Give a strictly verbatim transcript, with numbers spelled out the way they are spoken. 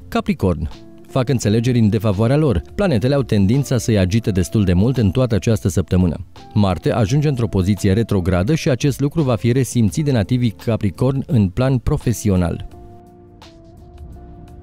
Capricorn. Fac înțelegeri în defavoarea lor. Planetele au tendința să-i agite destul de mult în toată această săptămână. Marte ajunge într-o poziție retrogradă și acest lucru va fi resimțit de nativii Capricorn în plan profesional.